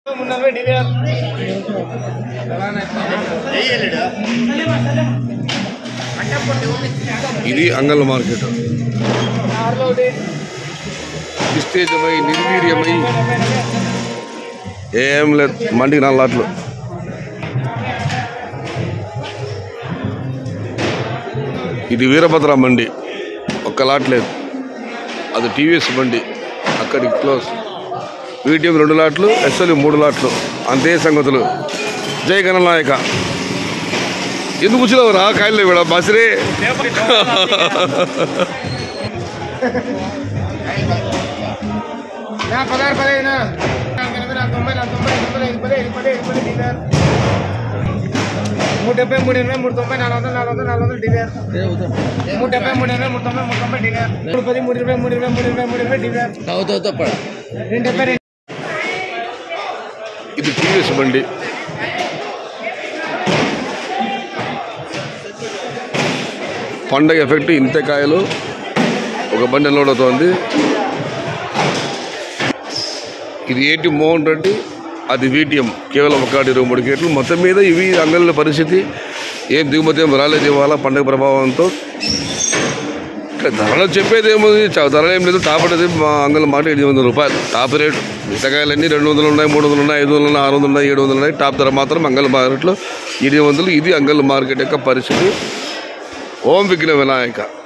ఇది అంగళ్ళ మార్కెట్. నిస్తేజమై నిర్వీర్యమై ఏం లేదు. మండికి 4 లాట్లు. ఇది వీరభద్ర మండి, 1 లాట్ లేదు. అది టీవీఎస్ బండి, అక్కడికి క్లోజ్. వీటిఎం 2 లాట్లు, ఎస్ఎల్ 3 లాట్లు. అంతే సంగతులు. జై గణనాయక. ఎందుకు కూర్చున్నావురా? కాయలు ఇవ్వడా బసరే. ఇది టీవీఎస్ బండి. పండగ ఎఫెక్ట్. ఇంతే కాయలు ఒక బండి లోడ్ అవుతుంది. ఇది ఏటీ మోహన్ రెడ్డి, అది వీటిఎం కేవలం 1-23 గేట్లు. మొత్తం మీద ఇవి అంగళ్ళ పరిస్థితి. ఏం దిగుమతి ఏం రాలేదు ఇవాళ పండగ ప్రభావంతో. ధరలు చెప్పేది ఏముంది, ధరలు ఏం లేదు. టాప్ అనేది మా అంగళ్ళ మాట 800 రూపాయలు టాప్ రేటు. మిగతాకాయలన్నీ 200 ఉన్నాయి, 300 ఉన్నాయి, 500 ఉన్నాయి, 600 ఉన్నాయి, 700 ఉన్నాయి. టాప్ ధర మాత్రం అంగళ్ళ మార్కెట్లో 800. ఇది అంగళ్ళ మార్కెట్ యొక్క పరిస్థితి. ఓం విఘ్న వినాయక.